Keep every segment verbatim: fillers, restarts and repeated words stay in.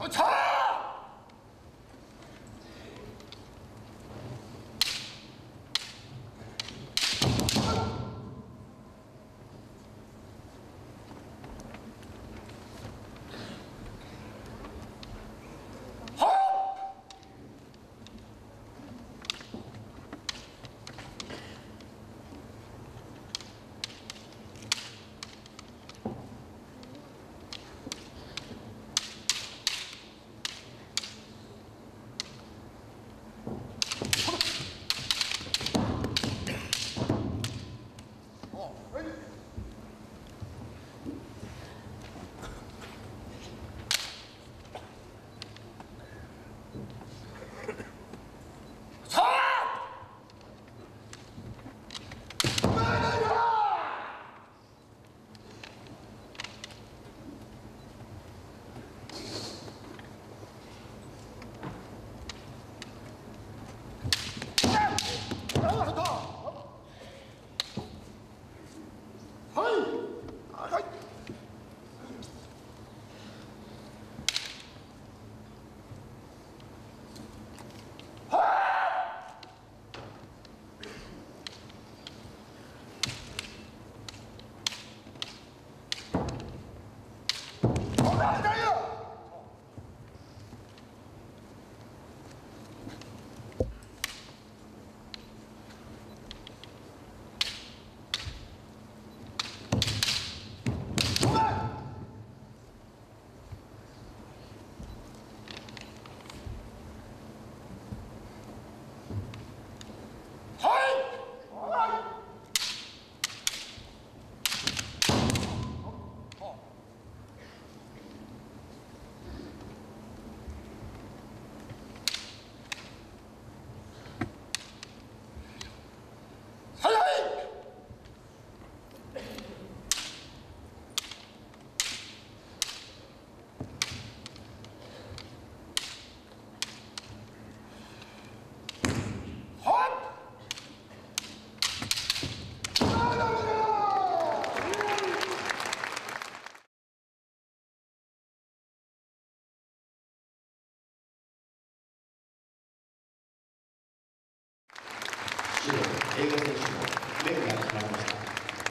映画選手の面が決まりました。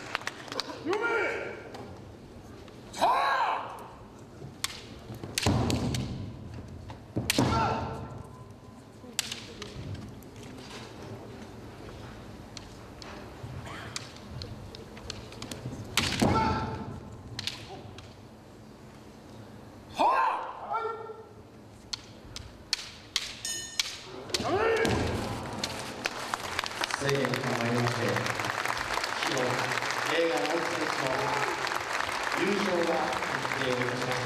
制限が参りまして、以上、映画直木選手の優勝が決定をいたしました。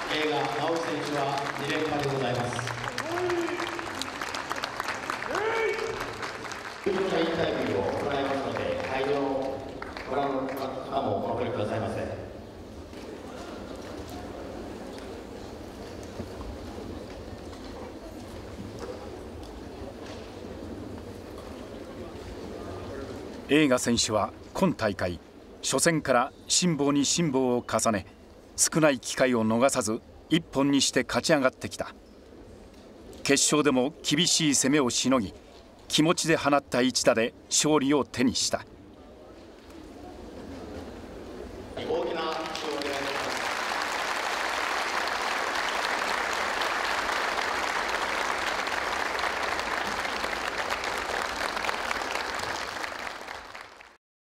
映画直木選手はに連覇でございます。優勝者インタビューを行いますので、会場をご覧の方もお残りくださいませ。 映画選手は今大会初戦から辛抱に辛抱を重ね、少ない機会を逃さず一本にして勝ち上がってきた。決勝でも厳しい攻めをしのぎ、気持ちで放った一打で勝利を手にした。 大きな勝利を